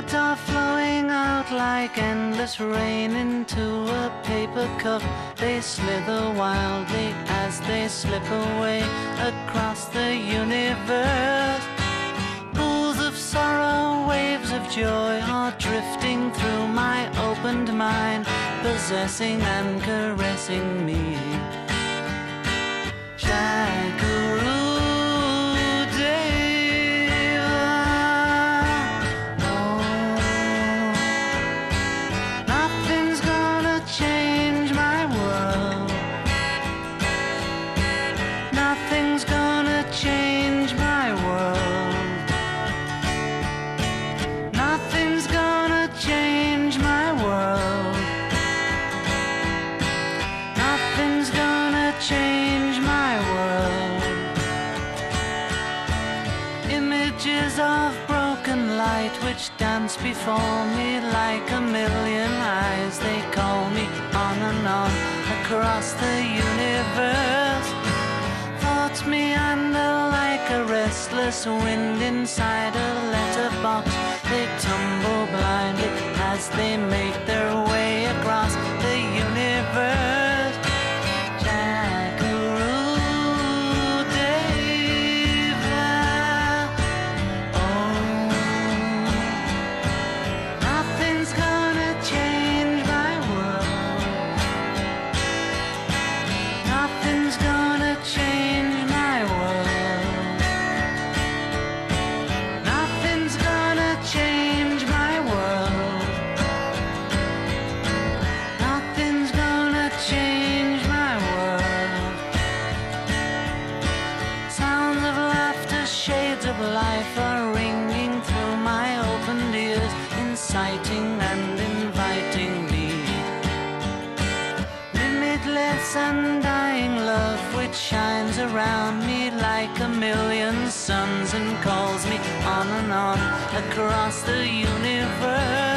that are flowing out like endless rain into a paper cup. They slither wildly as they slip away across the universe. Pools of sorrow, waves of joy are drifting through my opened mind, possessing and caressing me. Shakuru. Nothing's gonna change my world. Nothing's gonna change my world. Nothing's gonna change my world. Images of broken light which dance before me like a million eyes. They call me on and on across the universe. Thoughts meander like a restless wind inside a letterbox. They tumble blindly as they make their way across the universe. Jackaroo Deva. Oh, nothing's gonna change my world. Nothing's gonna change. Shades of life are ringing through my opened ears, inciting and inviting me. Limitless undying love which shines around me like a million suns and calls me on and on across the universe.